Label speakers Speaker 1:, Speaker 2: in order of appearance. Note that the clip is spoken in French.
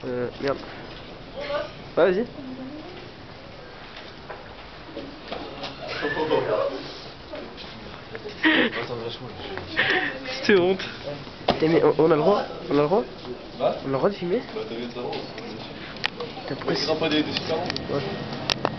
Speaker 1: Merde. Ouais, vas-y. C'était honte. Eh, mais on a le droit? On a le droit?
Speaker 2: Bah
Speaker 1: On a le droit de filmer?
Speaker 2: Bah t'as vu ça?
Speaker 1: T'as pourquoi?
Speaker 2: C'est pas des super longs.
Speaker 1: Ouais.